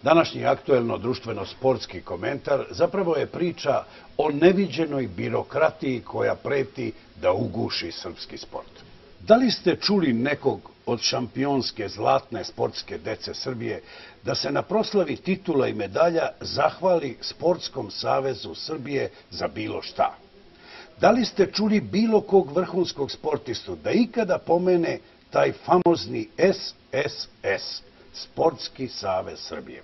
Današnji aktuelno društveno-sportski komentar zapravo je priča o neviđenoj birokratiji koja preti da uguši srpski sport. Da li ste čuli nekog od šampionske zlatne sportske dece Srbije da se na proslavi titula i medalja zahvali Sportskom savezu Srbije za bilo šta? Da li ste čuli bilo kog vrhunskog sportistu da ikada pomene taj famozni SSS, Sportski savez Srbije?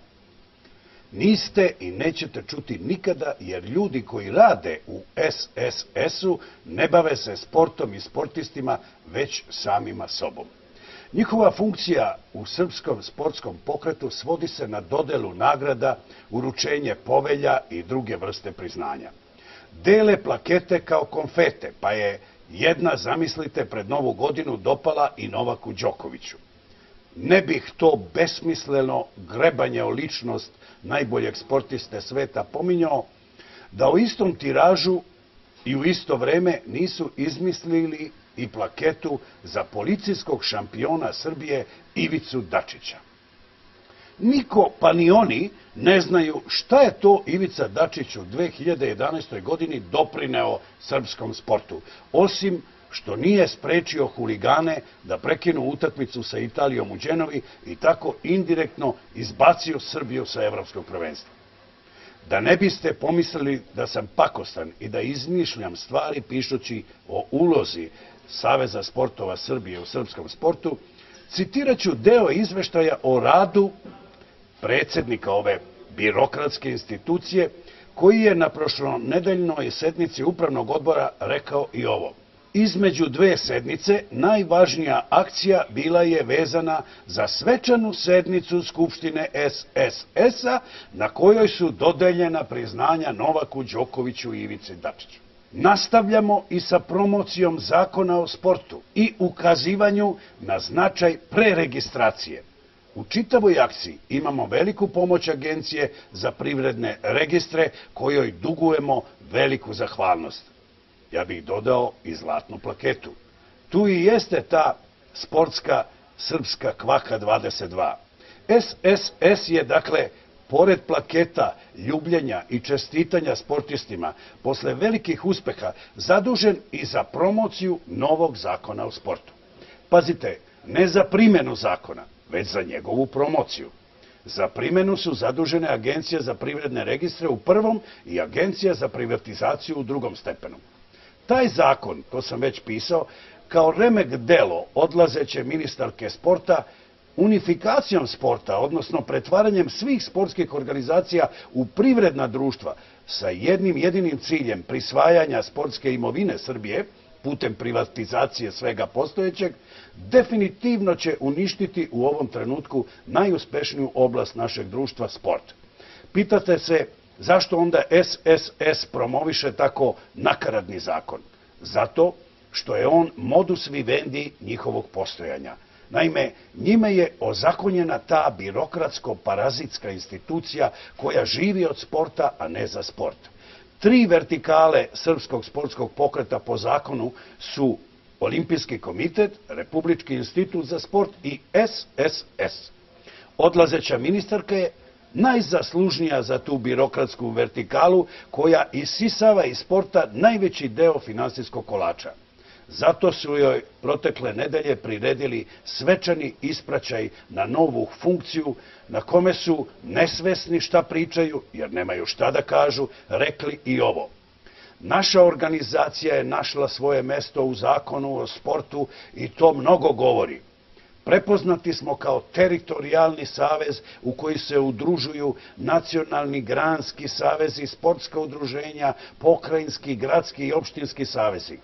Niste i nećete čuti nikada, jer ljudi koji rade u SSS-u ne bave se sportom i sportistima, već samima sobom. Njihova funkcija u srpskom sportskom pokretu svodi se na dodelu nagrada, uručenje povelja i druge vrste priznanja. Dele plakete kao konfete, pa je jedna, zamislite, pred Novu godinu dopala i Novaku Đokoviću. Ne bih to besmisleno grebanje o ličnost najboljeg sportiste sveta pominjao, da u istom tiražu i u isto vreme nisu izmislili i plaketu za policijskog šampiona Srbije Ivicu Dačića. Niko, pa ni oni, ne znaju šta je to Ivica Dačić u 2011. godini doprineo srpskom sportu, osim što nije sprečio huligane da prekinu utakmicu sa Italijom u Đenovi i tako indirektno izbacio Srbiju sa evropskog prvenstva. Da ne biste pomislili da sam pakostan i da izmišljam stvari pišući o ulozi Saveza sportova Srbije u srpskom sportu, citirat ću deo izveštaja o radu predsjednika ove birokratske institucije, koji je na prošlonedeljnoj sednici Upravnog odbora rekao i ovo. Između dve sednice najvažnija akcija bila je vezana za svečanu sednicu Skupštine SSS-a na kojoj su dodeljena priznanja Novaku Đokoviću i Ivici Dačiću. Nastavljamo i sa promocijom Zakona o sportu i ukazivanju na značaj preregistracije. U čitavoj akciji imamo veliku pomoć Agencije za privredne registre, kojoj dugujemo veliku zahvalnost. Ja bih dodao i zlatnu plaketu. Tu i jeste ta sportska srpska kvaka 22. SSS je, dakle, pored plaketa, ljubljenja i čestitanja sportistima, posle velikih uspeha, zadužen i za promociju novog zakona o sportu. Pazite, ne za primjenu zakona, već za njegovu promociju. Za primjenu su zadužene Agencija za privredne registre u prvom i Agencija za privatizaciju u drugom stepenu. Taj zakon, to sam već pisao, kao remek delo odlazeće ministarke sporta, unifikacijom sporta, odnosno pretvaranjem svih sportskih organizacija u privredna društva sa jednim jedinim ciljem prisvajanja sportske imovine Srbije putem privatizacije svega postojećeg, definitivno će uništiti u ovom trenutku najuspešniju oblast našeg društva, sport. Pitate se zašto onda SSS promoviše tako nakaradni zakon? Zato što je on modus vivendi njihovog postojanja. Naime, njime je ozakonjena ta birokratsko-parazitska institucija koja živi od sporta, a ne za sport. 3 vertikale srpskog sportskog pokreta po zakonu su Olimpijski komitet, Republički institut za sport i SSS. Odlazeća ministarka je najzaslužnija za tu birokratsku vertikalu koja isisava iz sporta najveći deo finansijskog kolača. Zato su joj protekle nedelje priredili svečani ispraćaj na novu funkciju na kome su, nesvesni šta pričaju, jer nemaju šta da kažu, rekli i ovo. Naša organizacija je našla svoje mesto u zakonu o sportu i to mnogo govori. Prepoznati smo kao teritorijalni savez u koji se udružuju nacionalni, granski savezi, sportska udruženja, pokrajinski, gradski i opštinski savezi.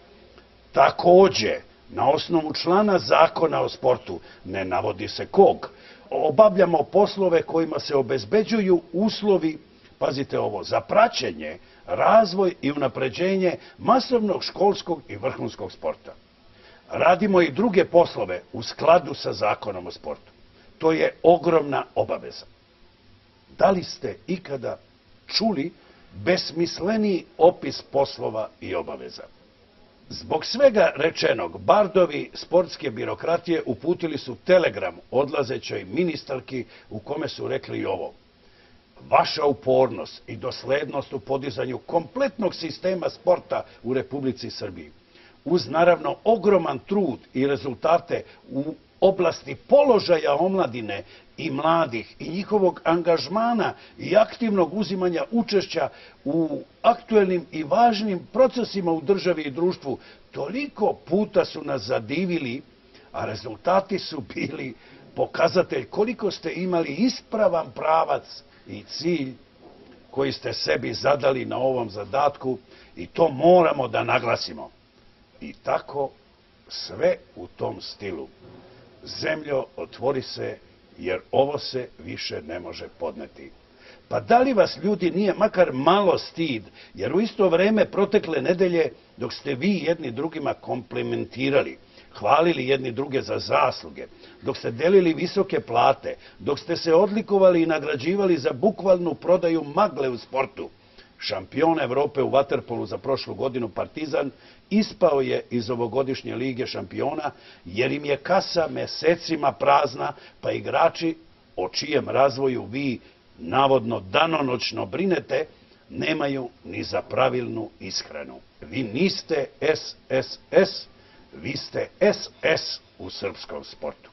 Takođe, na osnovu člana zakona o sportu, ne navodi se kog, obavljamo poslove kojima se obezbeđuju uslovi, pazite ovo, za praćenje, razvoj i unapređenje masovnog školskog i vrhunskog sporta. Radimo i druge poslove u skladu sa zakonom o sportu. To je ogromna obaveza. Da li ste ikada čuli besmisleniji opis poslova i obaveza? Zbog svega rečenog, bardovi sportske birokratije uputili su telegram odlazećoj ministarki u kome su rekli i ovo. vaša upornost i doslednost u podizanju kompletnog sistema sporta u Republici Srbiji, uz naravno ogroman trud i rezultate u oblasti položaja omladine i mladih i njihovog angažmana i aktivnog uzimanja učešća u aktuelnim i važnim procesima u državi i društvu, toliko puta su nas zadivili, a rezultati su bili pokazatelj koliko ste imali ispravan pravac i cilj koji ste sebi zadali na ovom zadatku, i to moramo da naglasimo. I tako sve u tom stilu. Zemljo, otvori se, jer ovo se više ne može podneti. Pa da li vas, ljudi, nije makar malo stid, jer u isto vreme protekle nedelje, dok ste vi jedni drugima komplimentirali, hvalili jedni druge za zasluge, dok ste delili visoke plate, dok ste se odlikovali i nagrađivali za bukvalnu prodaju magle u sportu, šampion Evrope u vaterpolu za prošlu godinu Partizan ispao je iz ovogodišnje Lige šampiona, jer im je kasa mesecima prazna, pa igrači o čijem razvoju vi navodno danonoćno brinete, nemaju ni za pravilnu ishranu. Vi niste SSS, vi ste SS u srpskom sportu.